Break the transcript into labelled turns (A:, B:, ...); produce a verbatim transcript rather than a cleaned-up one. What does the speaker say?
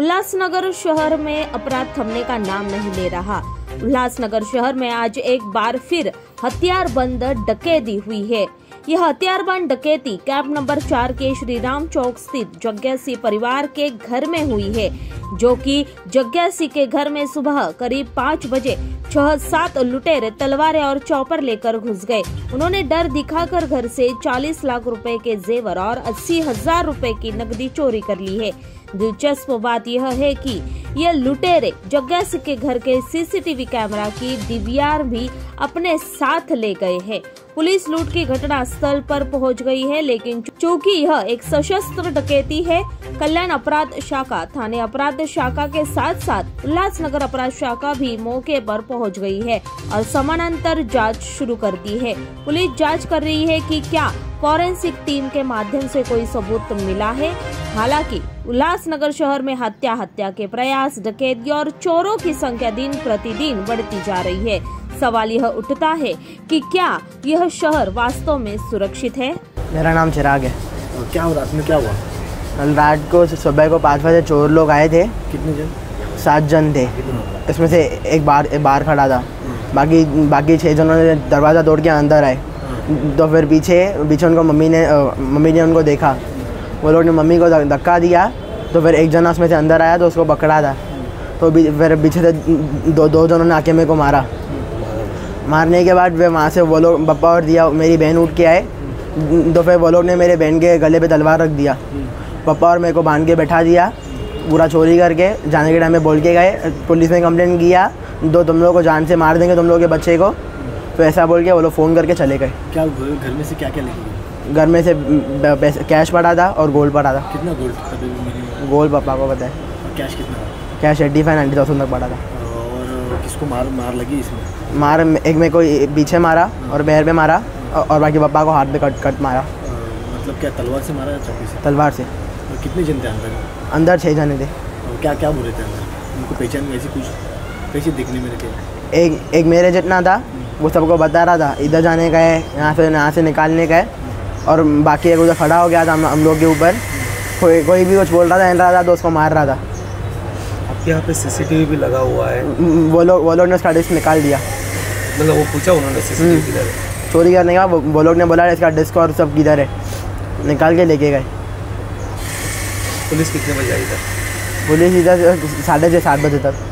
A: उल्लासनगर शहर में अपराध थमने का नाम नहीं ले रहा। उल्लासनगर शहर में आज एक बार फिर हथियारबंद डकैती हुई है। यह हथियारबंद डकैती कैंप नंबर चार के श्री राम चौक स्थित जग्गा सिंह परिवार के घर में हुई है, जो कि जग्गा सिंह के घर में सुबह करीब पाँच बजे छह सात लुटेरे तलवारें और चॉपर लेकर घुस गए। उन्होंने डर दिखाकर घर से चालीस लाख रुपए के जेवर और अस्सी हजार रुपए की नकदी चोरी कर ली है। दिलचस्प बात यह है कि ये लुटेरे जग्गा सिंह के घर के सीसीटीवी कैमरा की डीवीआर भी अपने साथ ले गए हैं। पुलिस लूट की घटना स्थल पर पहुंच गई है, लेकिन चूंकि यह एक सशस्त्र डकैती है, कल्याण अपराध शाखा थाने अपराध शाखा के साथ साथ उल्लासनगर अपराध शाखा भी मौके पर पहुंच गई है और समानांतर जांच शुरू कर दी है। पुलिस जांच कर रही है कि क्या फॉरेंसिक टीम के माध्यम से कोई सबूत मिला है। हालांकि उल्लासनगर शहर में हत्या हत्या के प्रयास, डकैती और चोरों की संख्या दिन प्रतिदिन बढ़ती जा रही है। सवाल यह उठता है कि क्या यह शहर वास्तव में सुरक्षित है।
B: मेरा नाम चिराग है।
C: और क्या रात में क्या हुआ?
B: कल रात को सुबह को पाँच बजे चोर लोग आए थे।
C: कितने जन?
B: सात जन थे। इसमें से एक बार एक बार खड़ा था, बाकी बाकी छः जनों ने दरवाज़ा तोड़ के अंदर आए। तो फिर पीछे पीछे उनको मम्मी ने मम्मी ने उनको देखा, वो लोग ने मम्मी को धक्का दिया। तो फिर एक जना उसमें से अंदर आया तो उसको पकड़ा था। तो फिर पीछे से दो दो जनों ने आके मेरे को मारा। मारने के बाद वे वहाँ से वो लोग पप्पा और दिया मेरी बहन उठ के आए। तो फिर वो लोग ने मेरे बहन के गले पे तलवार रख दिया। पप्पा और मेरे को बांध के बैठा दिया, पूरा चोरी करके जाने के टाइम में बोल के गए। पुलिस में कंप्लेंट किया, दो तुम लोगों को जान से मार देंगे तुम लोगों के बच्चे को। तो ऐसा बोल के वो लोग फ़ोन करके चले गए।
C: क्या घर में से क्या क्या लेके?
B: घर में से पैसे कैश पड़ा था और गोल्ड पड़ा था।
C: कितना गोल्ड?
B: गोल्ड पापा को पता है।
C: कैश कितना?
B: Cash eighty five ninety thousand तक पड़ा था।
C: और किसको मार मार लगी इसमें?
B: मार एक मेरे को पीछे मारा और पैर पे मारा और बाकी पापा को हाथ पे कट कट मारा।
C: मतलब क्या तलवार से मारा या चाकू से?
B: तलवार से।
C: और कितने जन थे अंदर?
B: अंदर छः जने थे।
C: और क्या क्या बोले थे अंदर? उनको पहचान में ऐसी कुछ कैसे दिखने में लगे?
B: एक एक मेरे जितना था, वो सबको बता रहा था इधर जाने का है, यहाँ से यहाँ से निकालने का है। और बाकी एक उधर खड़ा हो गया था हम लोग के ऊपर, कोई कोई भी कुछ बोल रहा था, हिल रहा था तो उसको मार रहा था।
C: आपके यहाँ पे सीसीटीवी भी लगा हुआ है?
B: वो लोग वो लोग ने उसका डिस्क निकाल दिया।
C: मतलब वो पूछा उन्होंने सीसीटीवी किधर है?
B: चोरी करने का वो, वो लोग ने बोला इसका डिस्क और सब किधर है, निकाल के लेके गए।
C: पुलिस कितने बजे आई था?
B: पुलिस इधर साढ़े छः सात बजे तक।